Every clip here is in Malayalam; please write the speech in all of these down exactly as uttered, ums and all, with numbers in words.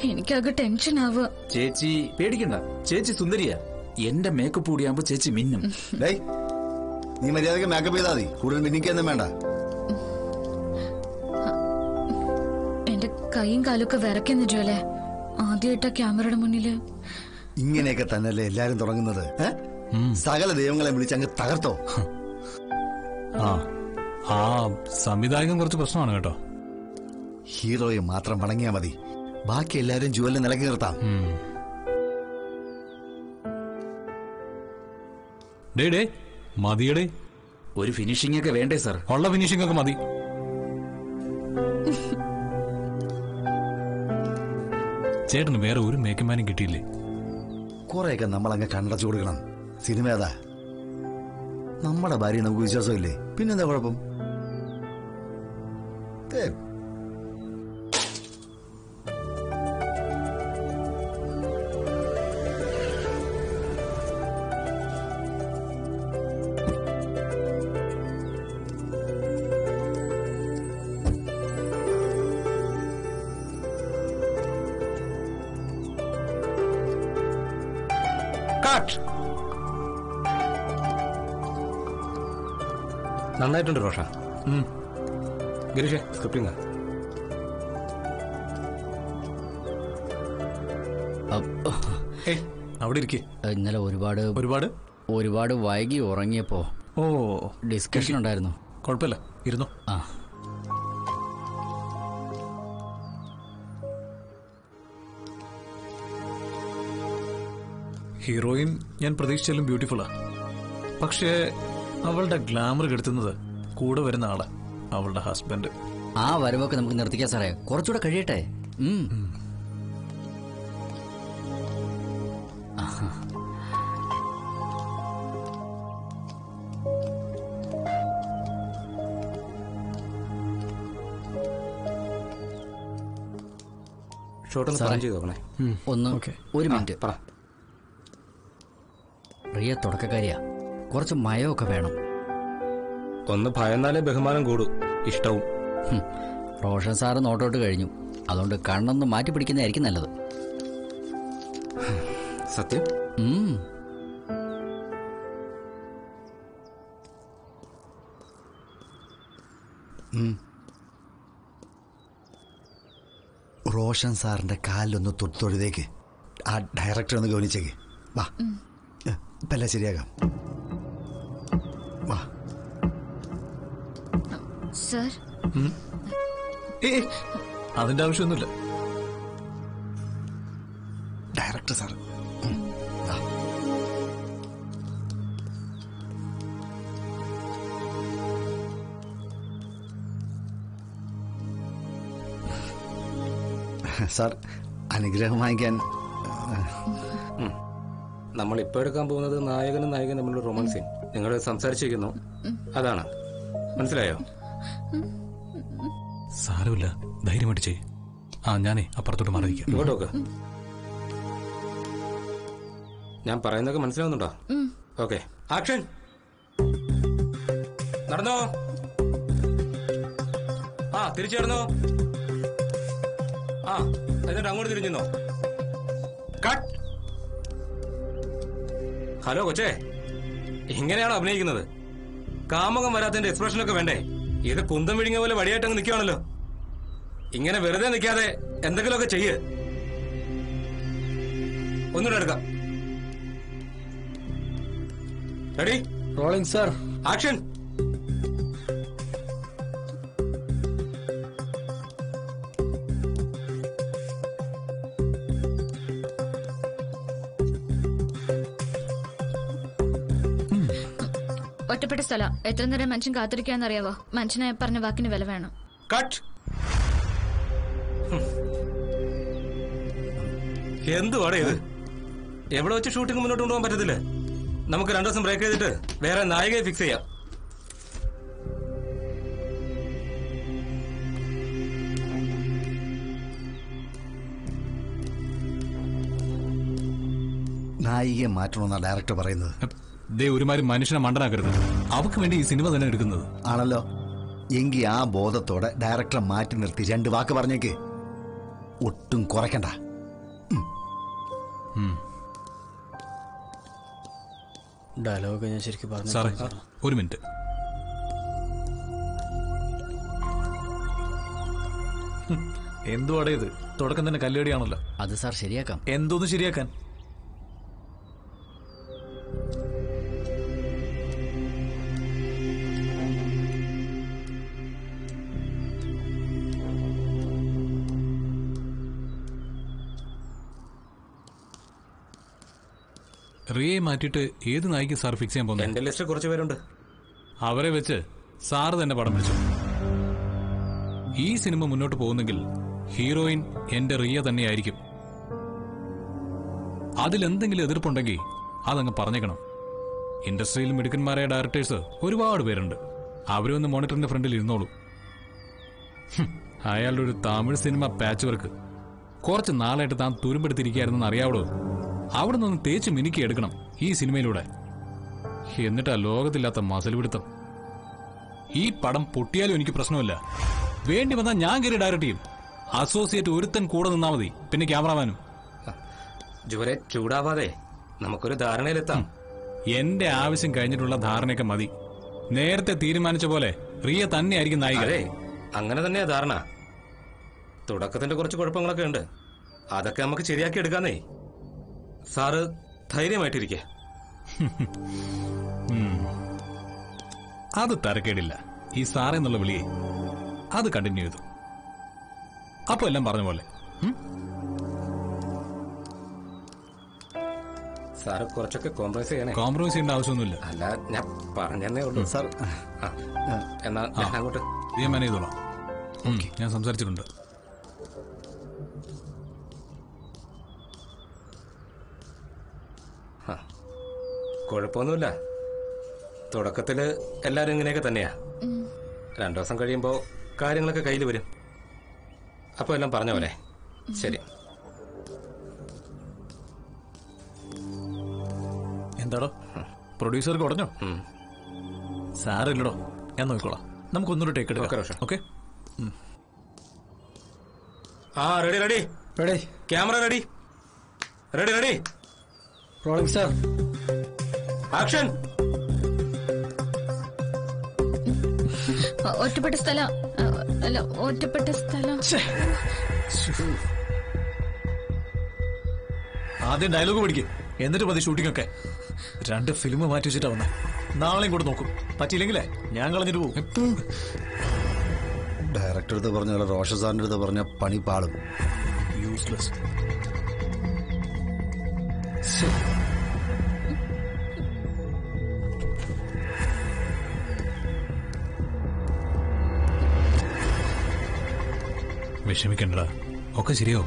എനിക്കാകെ ടെൻഷൻ ആവുക. ചേച്ചി പേടിക്കണ്ട, ചേച്ചി സുന്ദരിയാ. എന്റെ മേക്കപ്പ് കൂടിയാകുമ്പോ ചേച്ചി മിന്നും. നീ മര്യാദക്ക് മേക്കപ്പ് ചെയ്താൽ മതി, കൂടുതൽ മിന്നിക്കൊന്നും വേണ്ട. എന്റെ കൈയും കാലൊക്കെ വിറയ്ക്കുന്നു ജോലെ. ആദ്യമായിട്ടാ ക്യാമറയുടെ മുന്നില്. ഇങ്ങനെയൊക്കെ തന്നെയല്ലേ എല്ലാരും തുടങ്ങുന്നത്. സകല ദൈവങ്ങളെ വിളിച്ചങ്ങ് തകർത്തോ. ആ ആ സംവിധായകൻ കുറച്ച് പ്രശ്നമാണ് കേട്ടോ. ഹീറോയെ മാത്രം വണങ്ങിയാ മതി, ബാക്കി എല്ലാരും ജുവലിനെ നിലക്കി നിർത്താം. ഡേ ഡേ മതിയടേ, ഒരു ഫിനിഷിംഗ് ഒക്കെ വേണ്ടേ സാർ? ഉള്ള ഫിനിഷിംഗ് ഒക്കെ മതി. ചേട്ടന് വേറെ ഒരു മേക്കപ്പ് മാനും കിട്ടിയില്ലേ? കുറെയൊക്കെ നമ്മളങ്ങ് കണ്ണടച്ചു കൊടുക്കണം. സിനിമ ഏതാ? നമ്മുടെ ഭാര്യ നമുക്ക് വിശ്വാസമില്ലേ, പിന്നെന്താ കുഴപ്പം? നന്നായിട്ടുണ്ട് റോഷ. ഗിരീഷേ സ്ക്രിപ്റ്റിംഗ് അവിടെ ഇരിക്കേ. ഇന്നലെ ഒരുപാട് ഒരുപാട് ഒരുപാട് വൈകി ഉറങ്ങിയപ്പോ ഓ ഡിസ്കഷൻ ഉണ്ടായിരുന്നു. കുഴപ്പമില്ല, ഇരുന്നു. ആ ഹീറോയിൻ ഞാൻ പ്രതീക്ഷിച്ചാലും ബ്യൂട്ടിഫുള്ളാ. പക്ഷേ അവളുടെ ഗ്ലാമർ കെടുത്തുന്നത് കൂടെ വരുന്ന ആള്, അവളുടെ ഹസ്ബൻഡ്. ആ വരവൊക്കെ നമുക്ക് നിർത്തിക്കാം സാറേ, കുറച്ചുകൂടെ കഴിയട്ടെ. ഒന്ന് ഒരു മിനിറ്റ്. റിയ തുടക്കക്കാരിയാ, കുറച്ച് മയമൊക്കെ വേണം. ഒന്ന് ഭയന്നാലേ ബഹുമാനം കൂടും, ഇഷ്ടവും. റോഷൻ സാറ് നോട്ടോട്ട് കഴിഞ്ഞു, അതുകൊണ്ട് കണ്ണൊന്ന് മാറ്റി പിടിക്കുന്നതായിരിക്കും നല്ലത്. സത്യം. റോഷൻ സാറിന്റെ കാലിലൊന്ന് തൊഴുതേക്ക്. ആ ഡയറക്ടർ ഒന്ന് ഗവനിച്ചേക്ക്. വാ, ഇപ്പം എല്ലാം ശരിയാകാം. വാ സർ. അതിന്റെ ആവശ്യമൊന്നുമില്ല. ഡയറക്ടർ സാർ സാർ അനുഗ്രഹം വാങ്ങിക്കാൻ. നമ്മൾ ഇപ്പൊ എടുക്കാൻ പോകുന്നത് നായകനും നായകനും തമ്മിലുള്ള റൊമാൻസ് സീൻ. നിങ്ങൾ സംസാരിച്ചിരിക്കുന്നു, അതാണ്. മനസ്സിലായോ? സാരമില്ല, ധൈര്യമായിട്ട് ചെയ്യ്. ആ ഞാനേ അപ്പുറത്തോട്ട് മാറിയിരിക്കാം. ഇങ്ങോട്ടോക്ക്. ഞാൻ പറയുന്നതൊക്കെ മനസ്സിലാവുന്നുണ്ടോ? Okay, action. നടന്നോ. ആ തിരിച്ചു നടന്നോ. ആ എന്നിട്ട് അങ്ങോട്ട് തിരിഞ്ഞോ. കട്ട്. ഹലോ കൊച്ചേ, ഇങ്ങനെയാണോ അഭിനയിക്കുന്നത്? കാമകം വരാത്തതിന്റെ എക്സ്പ്രഷനൊക്കെ വേണ്ടേ? ഇത് കുന്തം വിഴുങ്ങിയ പോലെ വടിയായിട്ടങ്ങ് നിൽക്കുകയാണല്ലോ. ഇങ്ങനെ വെറുതെ നിൽക്കാതെ എന്തെങ്കിലുമൊക്കെ ചെയ്യ്. ഒന്നുകൂടെ എടുക്കാം. റെഡി? Rolling sir. ആക്ഷൻ. ഒറ്റപ്പെട്ട സ്ഥല എത്ര നേരം മനുഷ്യൻ കാത്തിരിക്കാന്നറിയാവോ? മനുഷ്യനെ പറഞ്ഞ വാക്കിന് വില വേണം. കട്ട്. എന്തുവാടേ ഇത്? എവിടെ വെച്ച് ഷൂട്ടിംഗ് മുന്നോട്ട് കൊണ്ടുപോകാൻ പറ്റത്തില്ല. നമുക്ക് രണ്ടു ദിവസം ബ്രേക്ക് ചെയ്തിട്ട് വേറെ നായികയെ ഫിക്സ് ചെയ്യാം. നായികയെ മാറ്റണമെന്നാണ് ഡയറക്ടർ പറയുന്നത്. ദേ ഒരുമാതിരി മനുഷ്യനെ മണ്ടനാക്കരുത്. അവക്ക് വേണ്ടി ഈ സിനിമ തന്നെ എടുക്കുന്നത് ആണല്ലോ. എങ്കിൽ ആ ബോധത്തോടെ ഡയറക്ടറെ മാറ്റി നിർത്തി രണ്ട് വാക്ക് പറഞ്ഞേക്ക്. ഒട്ടും കുറയ്ക്കണ്ട. ഡയലോഗ് ഞാൻ ശരിക്കും പറഞ്ഞു. സാറേ ഒരു മിനിറ്റ്. എന്തുവാടേ ഇത്? തുടക്കം തന്നെ കല്ലേടിയാണല്ലോ. അത് സാർ ശരിയാക്കാം. എന്തോന്ന് ശരിയാക്കാൻ? റിയെ മാറ്റിയിട്ട് ഏത് നായിക്ക് സാർ ഫിക്സ് ചെയ്യാൻ പോകുന്നത്? എന്റെ ലിസ്റ്റ് കുറച്ച് പേരുണ്ട്. അവരെ വെച്ച് സാറ് തന്നെ പടം പിടിച്ചു. ഈ സിനിമ മുന്നോട്ട് പോകുന്നെങ്കിൽ ഹീറോയിൻ എന്റെ റിയ തന്നെയായിരിക്കും. അതിലെന്തെങ്കിലും എതിർപ്പുണ്ടെങ്കിൽ അതങ്ങ് പറഞ്ഞേക്കണം. ഇൻഡസ്ട്രിയിൽ മിടുക്കന്മാരായ ഡയറക്ടേഴ്സ് ഒരുപാട് പേരുണ്ട്. അവരൊന്ന് മോണിറ്ററിന്റെ ഫ്രണ്ടിൽ ഇരുന്നോളൂ. അയാളുടെ ഒരു തമിഴ് സിനിമ പാച്ച് വർക്ക് കുറച്ച് നാളായിട്ട് താൻ തുരുമ്പെടുത്തിരിക്കുകയായിരുന്നെന്ന് അറിയാവോ? അവിടെ നിന്ന് തേച്ച് മിനുക്കി എടുക്കണം ഈ സിനിമയിലൂടെ. എന്നിട്ടാ ലോകത്തില്ലാത്ത മസൽ പിടുത്തം. ഈ പടം പൊട്ടിയാലും എനിക്ക് പ്രശ്നമില്ല. വേണ്ടി വന്നാൽ ഞാൻ കയറി ഡയറക്ട് ചെയ്യും. അസോസിയേറ്റ് ഒരുത്തൻ കൂടെ നിന്നാ മതി, പിന്നെ ക്യാമറമാനും. ജോരെ ചൂടാവാതെ നമുക്കൊരു ധാരണയിലെത്താം. എന്റെ ആവശ്യം കഴിഞ്ഞിട്ടുള്ള ധാരണയൊക്കെ മതി. നേരത്തെ തീരുമാനിച്ച പോലെ റിയ തന്നെയായിരിക്കും നായിക. അതെ, അങ്ങനെ തന്നെയാ ധാരണ. തുടക്കത്തിന്റെ കുറച്ച് കുഴപ്പങ്ങളൊക്കെ ഉണ്ട്. അതൊക്കെ നമുക്ക് ശരിയാക്കി എടുക്കാന്നേ. സാറ് ധൈര്യമായിട്ടിരിക്കെ. അത് തരക്കേടില്ല. ഈ സാറേ എന്നുള്ള വിളിയെ അത് കണ്ടിന്യൂ ചെയ്തു. അപ്പൊ എല്ലാം പറഞ്ഞ പോലെ. സാറ് കുറച്ചൊക്കെ കോംപ്രമൈസ് ചെയ്യണേ. കോംപ്രമൈസ് ചെയ്യേണ്ട ആവശ്യമൊന്നുമില്ല. അല്ല, ഞാൻ പറഞ്ഞേ ഉള്ളൂ സാർ. എന്നാ ഞാൻ അങ്ങോട്ട് ഞാൻ മാനേജ് ചെയ്തോളാം. ഞാൻ സംസാരിച്ചിട്ടുണ്ട്. കുഴപ്പമൊന്നുമില്ല. തുടക്കത്തില് എല്ലാരും ഇങ്ങനെയൊക്കെ തന്നെയാ. രണ്ടു ദിവസം കഴിയുമ്പോ കാര്യങ്ങളൊക്കെ കയ്യിൽ വരും. അപ്പൊ എല്ലാം പറഞ്ഞ പോലെ. ശരി. എന്താടോ പ്രൊഡ്യൂസർക്ക് ഉടഞ്ഞോ? സാറില്ലടോ, ഞാൻ നോക്കിക്കോളാം. നമുക്കൊന്നൂടെ ടേക്ക് എടുക്കാം. ഓക്കെ. ആ ready ready ready. Camera ready. Ready ready. Rolling sir. Action. ഒറ്റപ്പെട്ട സ്ഥലം. അല്ല, ഒറ്റപ്പെട്ട സ്ഥലം. ആദ്യം ഡയലോഗ് പഠിക്കും, എന്നിട്ട് മതി ഷൂട്ടിംഗ് ഒക്കെ. രണ്ട് ഫിലിം മാറ്റി വെച്ചിട്ടാ വന്നെ. നാളെയും കൂടെ നോക്കും. പറ്റിയില്ലെങ്കിലേ ഞാൻ കളഞ്ഞിട്ട് പോകും. ഡയറക്ടർ അടുത്ത് പറഞ്ഞ പോലെ റോഷൻ സാറിന്റെ അടുത്ത് പറഞ്ഞ പണി പാളും. യൂസ്ലെസ്. വിഷമിക്കണ്ടടാ, ഒക്കെ ശരിയാവും.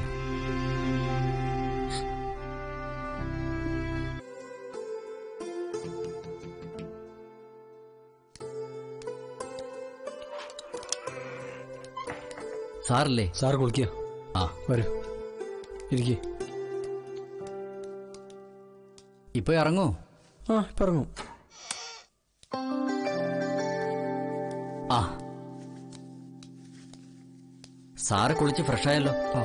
സാറല്ലേ? സാർ കുളിക്കുക. ആ വരൂ, ഇരിക്കേ. ഇപ്പൊ ഇറങ്ങൂ. ആ ഇപ്പൊ ഇറങ്ങും. ആ സാറ് കുളിച്ച് ഫ്രഷായല്ലോ. ആ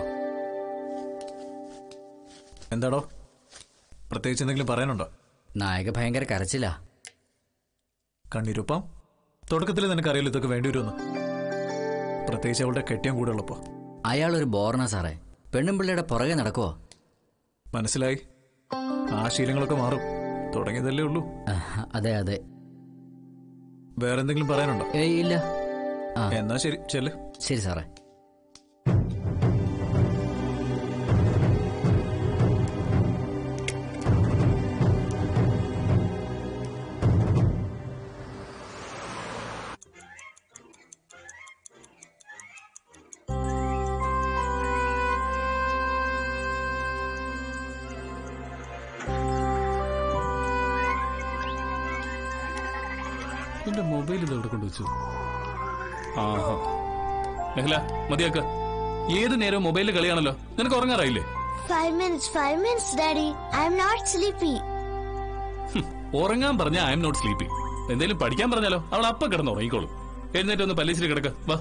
എന്താടോ പ്രത്യേകിച്ച് എന്തെങ്കിലും പറയാനുണ്ടോ? നായക ഭയങ്കര കരച്ചില്ല. കണ്ണീരുപ്പം. തുടക്കത്തിൽ നിനക്കറിയില്ല ഇതൊക്കെ വേണ്ടി വരുമെന്ന്. പ്രത്യേകിച്ച് അവളുടെ കെട്ടിയം കൂടെ ഉള്ളപ്പോ. അയാളൊരു ബോർണ സാറേ. പെണ്ണും പിള്ളയുടെ പുറകെ നടക്കുവോ? മനസ്സിലായി. ആ ശീലങ്ങളൊക്കെ മാറും. തുടങ്ങിയതല്ലേ ഉള്ളൂ. അതെ അതെ. വേറെന്തെങ്കിലും പറയാനുണ്ടോ? ഏയ് ഇല്ല. എന്നാ ശരി, ചെല്ല്. ശരി സാറേ. എന്റെ മൊബൈൽ ഇത് എവിടെ കൊണ്ടുവച്ചു? ആഹാ മെഹ്ല, മതിയാക്ക. ഏത് നേരവും മൊബൈലിൽ കളിയാണല്ലോ. നിനക്ക് ഉറങ്ങാറായില്ലേ? Five minutes, five minutes, Daddy. I'm not sleepy. ഉറങ്ങാൻ പറഞ്ഞ ഐ എം നോട്ട് സ്ലീപ്പി. എന്തേലും പഠിക്കാൻ പറഞ്ഞാലോ അവൾ അപ്പ കിടന്ന് ഉറങ്ങിക്കോളും. എഴുന്നേറ്റ് ഒന്ന് പല്ലിച്ചിട്ട് കിടക്ക. വാ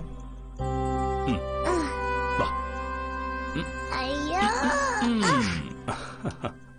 വാ. Ayya.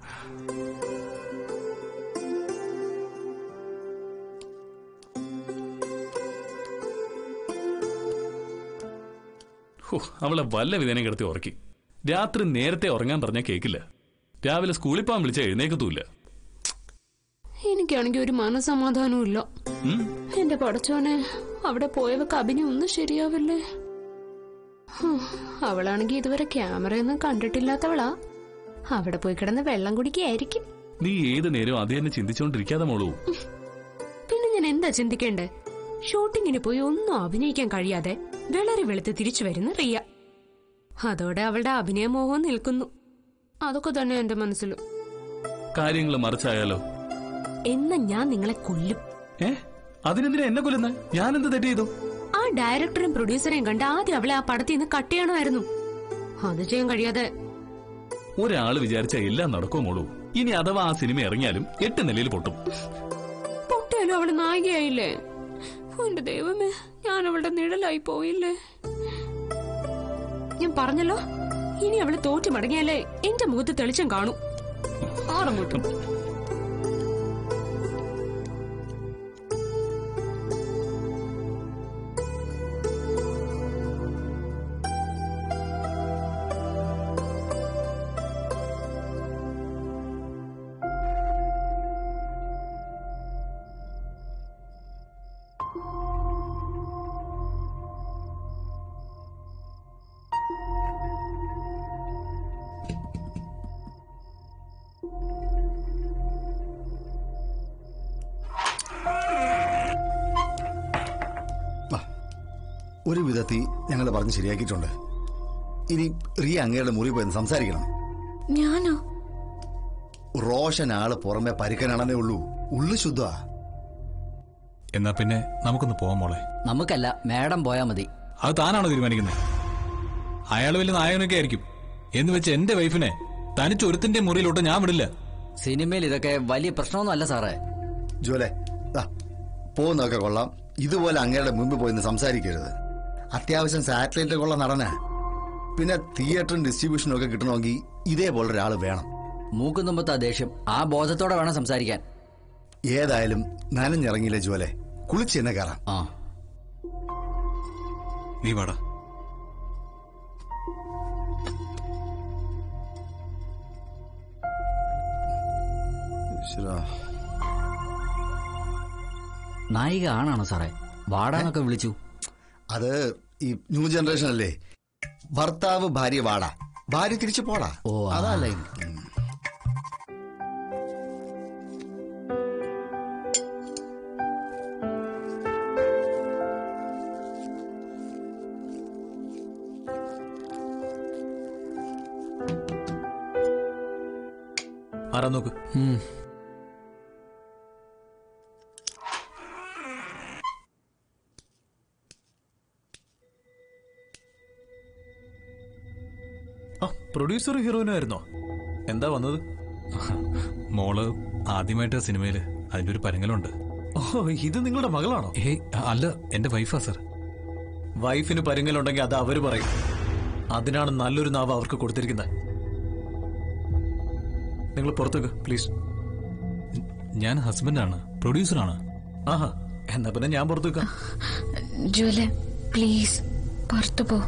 അവളെ വല്ല വിധേനം കിടത്തി ഉറക്കി. രാത്രി നേരത്തെ ഉറങ്ങാൻ പറഞ്ഞാൽ കേൾക്കില്ല. രാവിലെ സ്കൂളിൽ പോകാൻ വിളിച്ചാൽ എഴുന്നേക്കത്തുമില്ല. എനിക്കാണെങ്കിൽ ഒരു മനസമാധാനവും ഇല്ല. എന്റെ പടച്ചോനെ, അവിടെ പോയവർക്ക് അഭിനയം ഒന്നും ശരിയാവില്ലേ? അവളാണെങ്കിൽ ഇതുവരെ ക്യാമറയൊന്നും കണ്ടിട്ടില്ലാത്തവളാ. അവിടെ പോയി കിടന്ന് വെള്ളം കുടിക്കായിരിക്കും. നീ ഏത് നേരം അത് തന്നെ ചിന്തിച്ചോണ്ടിരിക്കാതെ മോളൂ. പിന്നെ ഞാൻ എന്താ ചിന്തിക്കേണ്ടേ? ഷൂട്ടിങ്ങിന് പോയി ഒന്നും അഭിനയിക്കാൻ കഴിയാതെ വെളറി വെളുത്ത് തിരിച്ചു വരുന്ന റിയ. അതോടെ അവളുടെ അഭിനയമോഹം നിൽക്കുന്നു. അതൊക്കെ തന്നെ എന്റെ മനസ്സിൽ. കാര്യങ്ങൾ മറിച്ചായാലോ? എന്നാ ഞാൻ നിങ്ങളെ കൊല്ലും. ഏ അതിനെന്തിനാ എന്നെ കൊല്ലുന്നത്? ഞാൻ എന്ത് തെറ്റ് ചെയ്തു? ആ ഡയറക്ടറും പ്രൊഡ്യൂസറെയും കണ്ട് ആദ്യം അവളെ ആ പടത്തിൽ നിന്ന് കട്ട് ചെയ്യണമായിരുന്നു. അത് ചെയ്യാൻ കഴിയാതെ ഒരാള് വിചാരിച്ച എല്ലാം നടക്കുമോ മോളൂ? ഇനി അഥവാ ആ സിനിമ ഇറങ്ങിയാലും എട്ട് നിലയിൽ പൊട്ടും. പൊട്ടിയാലും അവള് നായികയായില്ലേ? എന്റെ ദൈവമേ, ഞാൻ അവളുടെ നിഴലായി പോയില്ലേ? ഞാൻ പറഞ്ഞല്ലോ, ഇനി അവള് തോറ്റു മടങ്ങിയാലേ എന്റെ മുഖത്ത് തെളിച്ചം കാണും. ആറങ്ങോട്ടും. ഒരു വിധത്തിൽ ഞങ്ങൾ പറഞ്ഞ് ശരിയാക്കിയിട്ടുണ്ട്. ഇനി റിയ അങ്ങയുടെ മുറി പോയി സംസാരിക്കണം. ഞാനോ? റോഷൻ ആള് പുറമെ പരിക്കനാണെന്നേ ഉള്ളൂ. ഉള്ളു ശുദ്ധ. എന്നാ പിന്നെ നമുക്കൊന്ന് പോവാം മോളെ. നമുക്കല്ല, മാഡം പോയാ മതി. അത് താനാണോ തീരുമാനിക്കുന്നത്? അയാൾ വലിയ നായകനൊക്കെ ആയിരിക്കും എന്ന് വെച്ച് എന്റെ വൈഫിനെ തനിച്ചൊരുത്തിന്റെ മുറിയിലോട്ട് ഞാൻ വിടില്ല. സിനിമയിൽ ഇതൊക്കെ വലിയ പ്രശ്നമൊന്നും അല്ല സാറേ. ജോലെ പോകുന്നൊക്കെ കൊള്ളാം. ഇതുപോലെ അങ്ങയുടെ മുമ്പ് പോയി സംസാരിക്കരുത്. അത്യാവശ്യം സാറ്റലൈറ്റ് കൊള്ള നടന. പിന്നെ തിയേറ്ററും ഡിസ്ട്രിബ്യൂഷനും ഒക്കെ കിട്ടണമെങ്കിൽ ഇതേപോലെ ഒരാൾ വേണം. മൂക്കും തുമ്പത്താ ദേഷ്യം. ആ ബോധത്തോടെ വേണം സംസാരിക്കാൻ. ഏതായാലും നനഞ്ഞിറങ്ങിയില്ലേ ജോലെ, കുളിച്ച് തന്നെ കയറാം. ആ നീ വാടാ. നായിക ആണാണോ സാറേ? വാടാന്നൊക്കെ വിളിച്ചു. അത് ഈ ന്യൂ ജനറേഷൻ അല്ലേ. ഭർത്താവ് ഭാര്യ വാടാ, ഭാര്യ തിരിച്ചു പോടാ. ഓ അതല്ലേ. ആരാ നോക്ക്. പ്രൊഡ്യൂസർ ഹീറോയിനായിരുന്നോ? എന്താ വന്നത്? മോള് ആദ്യമായിട്ട് സിനിമയില് അതിന്റെ ഒരു പരങ്ങലുണ്ട്. ഓ, ഇത് നിങ്ങളുടെ മകളാണോ? ഏയ് അല്ല, എന്റെ വൈഫാ സർ. വൈഫിന് പരങ്ങലുണ്ടെങ്കിൽ അത് അവര് പറയും. അതിനാണ് നല്ലൊരു നാവ് അവർക്ക് കൊടുത്തിരിക്കുന്നത്. നിങ്ങൾ പുറത്തേക്ക് പ്ലീസ്. ഞാൻ ഹസ്ബൻഡാണ്, പ്രൊഡ്യൂസറാണ്. ആഹാ, എന്നാ പിന്നെ ഞാൻ പുറത്തേക്കാം. ജോലെ പ്ലീസ് പുറത്തു പോ.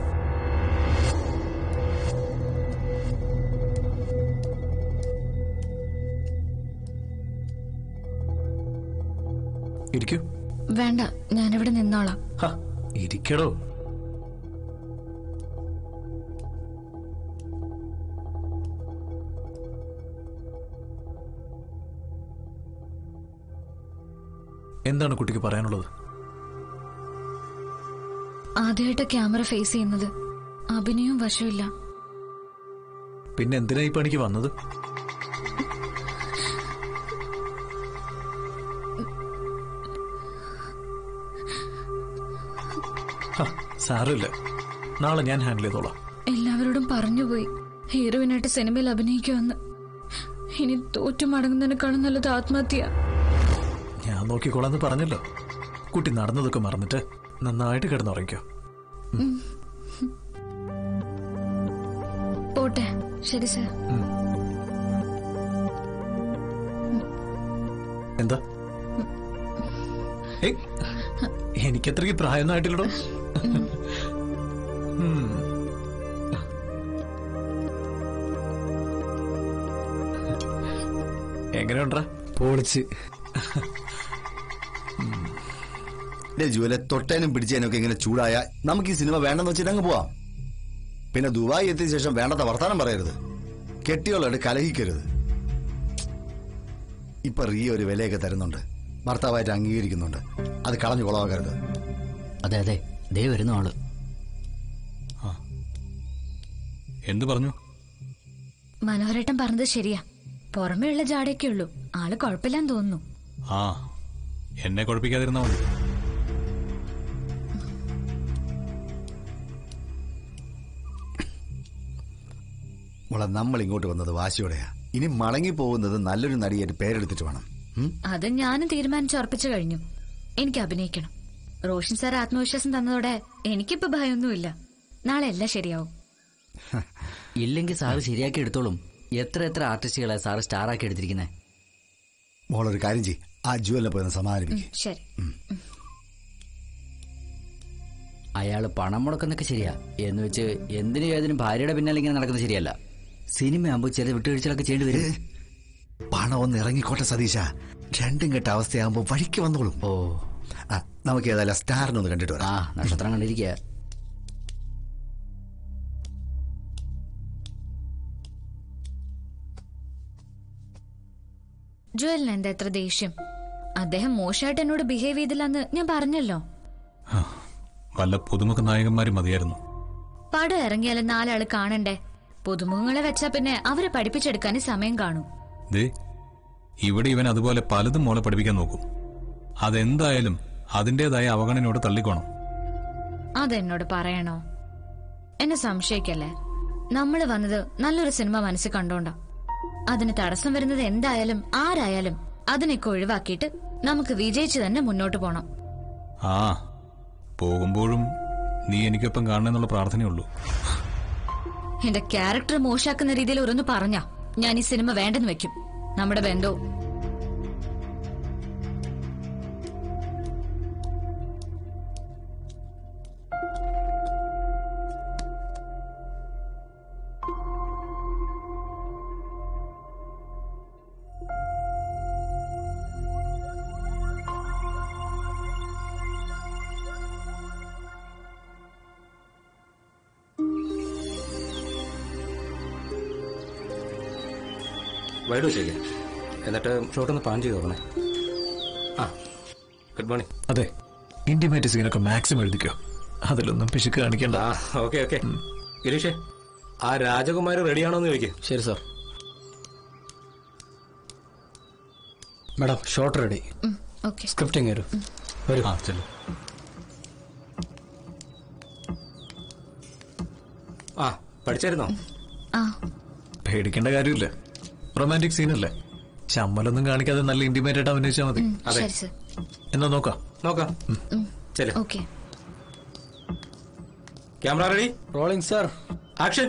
ഇരിക്കൂ. വേണ്ട, ഞാനിവിടെ നിന്നോളാം. ഇരിക്കടോ. എന്താണ് കുട്ടിക്ക് പറയാനുള്ളത്? ആദ്യമായിട്ട് ക്യാമറ ഫേസ് ചെയ്യുന്നത്. അഭിനയവും വശമില്ല. പിന്നെ എന്തിനാ ഈ പണിക്ക് വന്നത്? സാരമില്ല, നാളെ ഞാൻ ഹാൻഡിൽ ചെയ്തോളാം. എല്ലാവരോടും പറഞ്ഞുപോയി ഹീറോയിനായിട്ട് സിനിമയിൽ അഭിനയിക്കുമെന്ന്. ഇനി തോറ്റു മടങ്ങുന്നതിനേക്കാളും നല്ലത് ആത്മഹത്യ. ഞാൻ നോക്കിക്കോളാന്ന് പറഞ്ഞല്ലോ. കുട്ടി നടന്നതൊക്കെ മറന്നിട്ട് നന്നായിട്ട് കിടന്നുറങ്ങിക്കോ. പോട്ടെ. ശരി സർ. എന്താ? എനിക്കത്രയ്ക്ക് പ്രായമൊന്നും ആയിട്ടില്ലടോ. എങ്ങനെയുണ്ടാ? പൊളിച്ച്. ജുവലെ തൊട്ടേനും പിടിച്ചേനും ഒക്കെ ഇങ്ങനെ ചൂടായ നമുക്ക് ഈ സിനിമ വേണ്ടെന്ന് വെച്ചിട്ട് അങ്ങ് പോവാം. പിന്നെ ദുബായ് എത്തിയ ശേഷം വേണ്ടാത്ത വർത്താനം പറയരുത്, കെട്ടിയോളോട് കലഹിക്കരുത്. ഇപ്പൊ റിയ ഒരു വിലയൊക്കെ തരുന്നുണ്ട്, ഭർത്താവായിട്ട് അംഗീകരിക്കുന്നുണ്ട്. അത് കളഞ്ഞു കൊളവാക്കരുത്. അതെ അതെ, ദേ വരുന്ന ആള്. എന്തു പറഞ്ഞു? മനോഹരേട്ടൻ പറഞ്ഞത് ശരിയാ. പുറമേ ഉള്ള ജാടയൊക്കെ ഉള്ളൂ, ആള് കുഴപ്പമില്ലാന്ന് തോന്നുന്നു. ആ, എന്നെ കുഴപ്പിക്കാതിരുന്നാ മതി. മോളെ, നമ്മൾ ഇങ്ങോട്ട് വന്നത് വാശിയോടെയാ. ഇനി മടങ്ങി പോകുന്നത് നല്ലൊരു നടിയായിട്ട് പേരെടുത്തിട്ട് വേണം. അത് ഞാനും തീരുമാനിച്ചുറപ്പിച്ചു കഴിഞ്ഞു. എനിക്ക് അഭിനയിക്കണം. റോഷൻ സാർ ആത്മവിശ്വാസം തന്നതോടെ എനിക്കിപ്പോ ഭയമൊന്നുമില്ല. നാളെ എല്ലാം ശരിയാവും. ഇല്ലെങ്കിൽ സാറ് ശരിയാക്കി എടുത്തോളും. എത്ര എത്ര ആർട്ടിസ്റ്റുകളെ സാറ് സ്റ്റാറാക്കി എടുത്തിരിക്കുന്നേ. മോളൊരു കാര്യം ചെയ്യ്, ആ ജുവലിനെ പോയി സമാധാനിപ്പിക്കും. ശരി. അയാള് പണം മുടക്കുന്നൊക്കെ ശരിയാ, എന്ന് വെച്ച് എന്തിനും ഏതിനും ഭാര്യയുടെ പിന്നാലെ ഇങ്ങനെ നടക്കുന്നത് ശരിയല്ല. സിനിമയാകുമ്പോൾ ചെറിയ വിട്ടുവീഴ്ചകളൊക്കെ ചെയ്യേണ്ടി വരും. പണം ഒന്ന് ഇറങ്ങിക്കോട്ടെ സതീശ, രണ്ടും കെട്ട അവസ്ഥയാകുമ്പോ വഴിക്ക് വന്നോളും. ഓ, നമുക്ക് ഏതായാലും സ്റ്റാറിനൊന്ന് കണ്ടിട്ട് വരാം. ആ, നക്ഷത്രം കണ്ടിരിക്കുക. ജുവലിന് എന്താ എത്ര ദേഷ്യം? അദ്ദേഹം മോശമായിട്ട് എന്നോട് ബിഹേവ് ചെയ്തില്ലെന്ന് ഞാൻ പറഞ്ഞല്ലോ. വല്ല പുതുമുഖ നായകന്മാരും മതിയായിരുന്നു. പടം ഇറങ്ങിയാലും നാലാള് കാണണ്ടേ? പുതുമുഖങ്ങളെ വെച്ചാ പിന്നെ അവരെ പഠിപ്പിച്ചെടുക്കാൻ സമയം കാണും. ദേ, ഇവിടെ ഇവൻ അതുപോലെ പലതും മോളെ പഠിപ്പിക്കാൻ നോക്കും. അതെന്തായാലും അതിന്റേതായ അവഗണനയോട് തള്ളിക്കോണം. അതെന്നോട് പറയണോ? എന്നെ സംശയിക്കല്ലേ. നമ്മള് വന്നത് നല്ലൊരു സിനിമ മനസ്സിൽ കണ്ടോണ്ടാ. അതിന് തടസ്സം വരുന്നത് എന്തായാലും ആരായാലും അതിനൊക്കെ ഒഴിവാക്കിയിട്ട് നമുക്ക് വിജയിച്ച് തന്നെ മുന്നോട്ട് പോണം. ആ, പോകുമ്പോഴും നീ എനിക്കൊപ്പം കാണണമെന്നുള്ള പ്രാർത്ഥനയുള്ളൂ. എന്റെ ക്യാരക്ടർ മോശാക്കുന്ന രീതിയിൽ ഓരോന്ന് പറഞ്ഞാ ഞാൻ ഈ സിനിമ വേണ്ടെന്ന് വെക്കും. നമ്മുടെ ബന്ധവും വൈഡ് ചെയ്യാം. എന്നിട്ട് ഷോട്ടൊന്ന് പ്ലാൻ ചെയ്ത് നോക്കണേ. ആ, ഗുഡ് മോർണിംഗ്. അതെ, ഇന്റിമേറ്റ് സീനൊക്കെ മാക്സിമം എഴുതിക്കോ, അതിലൊന്നും പിശുക്ക് കാണിക്കണ്ട. ആ, ഓക്കെ ഓക്കെ. ഗിരീഷേ, ആ രാജകുമാരി റെഡിയാണോന്ന് ചോദിക്കും. ശരി sir. Madam, shot ready. Scripting വരൂ. വരൂ. ആ, ചെല്ലു. ആ, പഠിച്ചായിരുന്നോ? പേടിക്കേണ്ട കാര്യമില്ല, റൊമാൻറ്റിക് സീനല്ലേ. ചമ്മലൊന്നും കാണിക്കാതെ നല്ല ഇന്റിമേറ്റ് ആയിട്ട് അഭിനയിച്ചാൽ മതി. അതെ, എന്നാ നോക്കാം നോക്കാം. Okay. Camera ready, rolling sir. Action.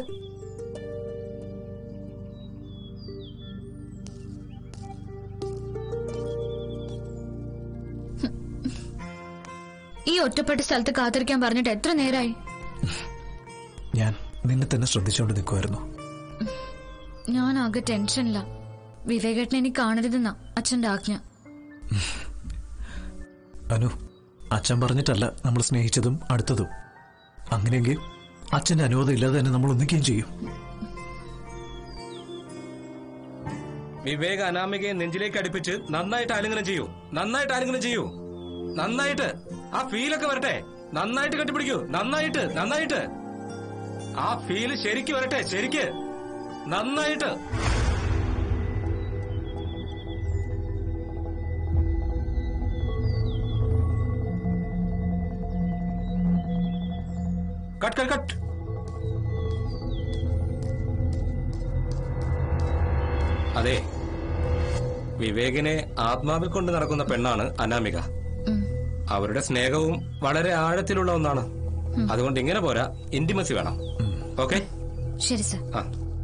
ഈ ഒറ്റപ്പെട്ട സ്ഥലത്ത് കാത്തിരിക്കാൻ പറഞ്ഞിട്ട് എത്ര നേരായി? ഞാൻ നിന്നെ തന്നെ ശ്രദ്ധിച്ചോണ്ട് നിൽക്കുമായിരുന്നു. ഞാൻ ആകെ ടെൻഷനില്ല. വിവേകേട്ടനെ എനിക്ക് കാണരുതെന്നാ അച്ഛന്റെ ആജ്ഞ. അനു, അച്ഛൻ പറഞ്ഞിട്ടല്ല നമ്മൾ സ്നേഹിച്ചതും അടുത്തതും. അങ്ങനെയെങ്കിൽ അച്ഛന്റെ അനുവാദം ഇല്ലാതെ തന്നെ നമ്മൾ ഒന്നിക്കുകയും ചെയ്യും. വിവേക അനാമികയെ നെഞ്ചിലേക്ക് അടുപ്പിച്ച് നന്നായിട്ട് ആലിംഗനം ചെയ്യൂ. നന്നായിട്ട് ആലിംഗനം ചെയ്യൂ. നന്നായിട്ട് ആ ഫീലൊക്കെ വരട്ടെ. നന്നായിട്ട് കെട്ടിപ്പിടിക്കൂ. നന്നായിട്ട് നന്നായിട്ട് ആ ഫീല് ശരിക്ക് വരട്ടെ. ശരിക്ക് നന്നായിട്ട്. Cut cut cut. അതെ, വിവേകിനെ ആത്മാവിൽ കൊണ്ട് നടക്കുന്ന പെണ്ണാണ് അനാമിക. അവരുടെ സ്നേഹവും വളരെ ആഴത്തിലുള്ള ഒന്നാണ്. അതുകൊണ്ട് ഇങ്ങനെ പോരാ, ഇന്റിമസി വേണം. ഓക്കെ? ശരി സർ. ആ,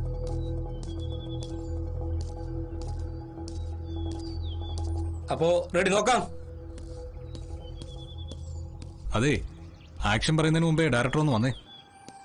അപ്പോ റെഡി, നോക്കാം. അതെ, ആക്ഷൻ പറയുന്നതിന് മുമ്പേ ഡയറക്ടർ ഒന്ന് വന്നേ.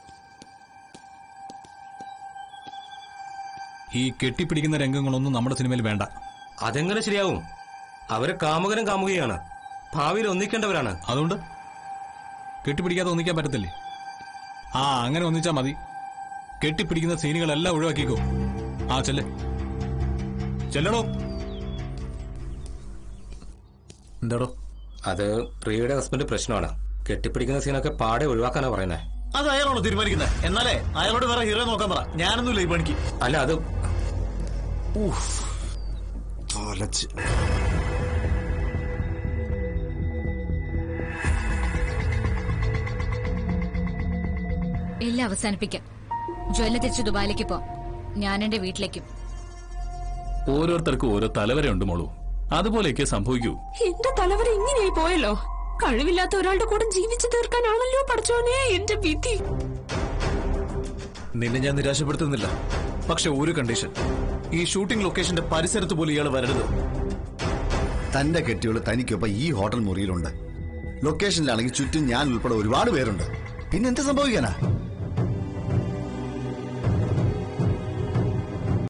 ഈ കെട്ടിപ്പിടിക്കുന്ന രംഗങ്ങളൊന്നും നമ്മുടെ സിനിമയിൽ വേണ്ട. അതെങ്ങനെ ശരിയാവും? അവര് കാമുകനും കാമുകയാണ്, ഭാവിയിൽ ഒന്നിക്കേണ്ടവരാണ്. അതുകൊണ്ട് കെട്ടിപ്പിടിക്കാതെ ഒന്നിക്കാൻ പറ്റത്തില്ലേ? ആ അങ്ങനെ ഒന്നിച്ചാ മതി. കെട്ടിപ്പിടിക്കുന്ന സീനുകളെല്ലാം ഒഴിവാക്കിക്കോ. ആ ചെല്ല് ചെല്ലടോ. എന്താടോ? അത് പ്രിയയുടെ ഹസ്ബൻഡ് പ്രശ്നമാണ്. കെട്ടിപ്പിടിക്കുന്ന സീനൊക്കെ പാടെ ഒഴിവാക്കാനാ പറയുന്നത്. അത് അയാളാണോ തീരുമാനിക്കുന്നത്? എന്നാലേ അയാളോട് വേറെ ഹീറോ നോക്കാൻ പറ. ഞാനൊന്നുമില്ല ഈ പണിക്ക്. അല്ല അത് എല്ലാം അവസാനിപ്പിക്കാം. ജ്വല്ല തിരിച്ച് ദുബായിലേക്ക് പോ, ഞാൻ എന്റെ വീട്ടിലേക്കും. ഓരോരുത്തർക്കും ഓരോ തലവര ഉണ്ട് മോളൂ, അതുപോലെയൊക്കെ സംഭവിക്കൂ. എന്റെ തലവര ഇങ്ങനെയായി പോയല്ലോ. കഴിവില്ലാത്ത ഒരാളുടെ കൂടെ ജീവിച്ചു തീർക്കാനാണല്ലോ പഠിച്ചോനെ എന്റെ വിധി. നിന്നെ ഞാൻ നിരാശപ്പെടുത്തുന്നില്ല, പക്ഷെ ഒരു കണ്ടീഷൻ. ഈ ഷൂട്ടിംഗ് ലൊക്കേഷന്റെ പരിസരത്ത് പോലും ഇയാൾ വരരുത്. തന്റെ കെട്ടിയോള് തനിക്കൊപ്പം ഈ ഹോട്ടൽ മുറിയിലുണ്ട്. ലൊക്കേഷനിലാണെങ്കിൽ ചുറ്റും ഞാൻ ഉൾപ്പെടെ ഒരുപാട് പേരുണ്ട്. പിന്നെ എന്ത് സംഭവിക്കാനാ?